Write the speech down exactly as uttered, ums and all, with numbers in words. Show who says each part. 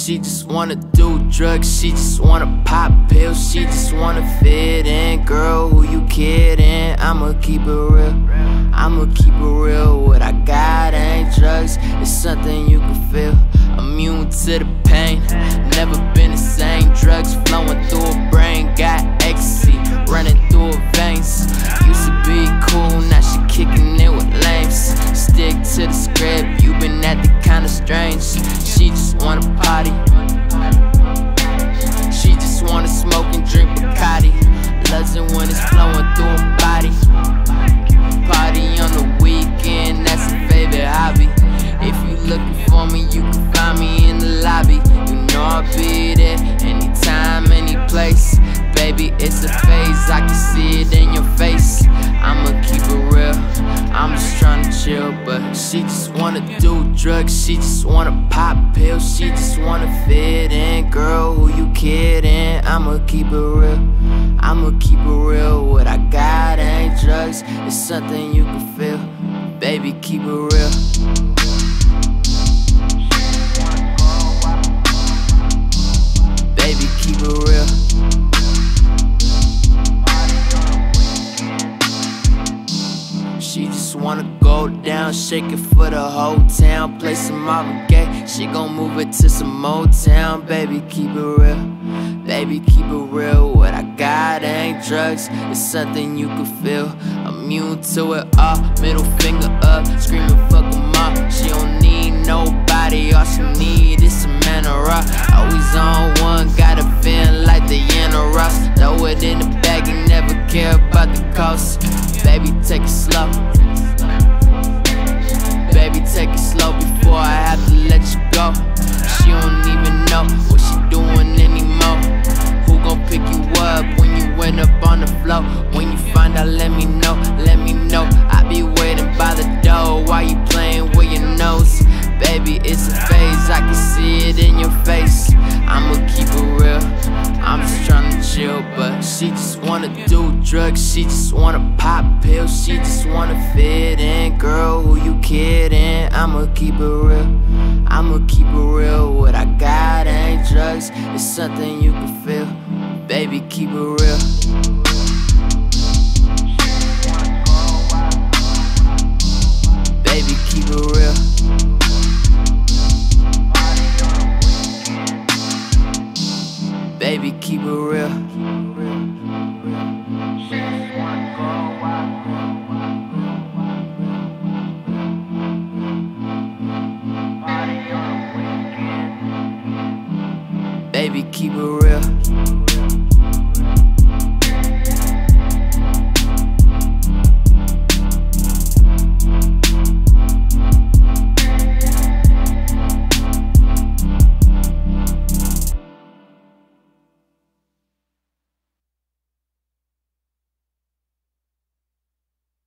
Speaker 1: She just wanna do drugs, she just wanna pop pills, she just wanna fit in. Girl, who you kidding? I'ma keep it real, I'ma keep it real. What I got ain't drugs, it's something you can feel. Immune to the pain, never been the same. Drugs flowing through her brain, got ecstasy running through her veins. Used to be cool, now she kicking it with lames. Stick to the script, you been acting kinda strange. She just wanna party, she just wanna smoke and drink Bacardi. Loves it when it's flowing through her body. Party on the weekend, that's her favorite hobby. If you looking for me, you can find me in the lobby. You know I'll be there, anytime, any place. Baby, it's a phase, I can see it in your face. I'ma keep it real, I'm just tryna chill. But she just wanna do drugs, she just wanna pop pills, she just wanna fit in. Girl, who you kidding? I'ma keep it real, I'ma keep it real. What I got ain't drugs, it's something you can feel. Baby, keep it real. Baby, keep it real. She just wanna go down, shake it for the whole town. Play some Marvin Gaye, she gon' move it to some Motown. Baby, keep it real, baby, keep it real. What I got ain't drugs, it's something you can feel. Immune to it all, middle finger up, screaming fuck 'em up. She don't need nobody, all she need is some man or rock. Always on one, got a feeling like the Diana Ross. Throw it in the bag and never care about the cost. Baby, take it slow, baby, take it slow before I have to let you go. She don't even know what she doing anymore. Who gon' pick you up when you end up on the floor? When you find out, let me know, let me know. I be waiting by the door while you playing with your nose. Baby, it's a phase, I can see it in your face. I'ma keep it real, I'm just tryna chill. But she just wanna do drugs, she just wanna pop pills, she just wanna fit in. Girl, who you kidding? I'ma keep it real, I'ma keep it real. What I got ain't drugs, it's something you can feel. Baby, keep it real. Baby, keep it real. Baby, keep it real. Baby, keep it real.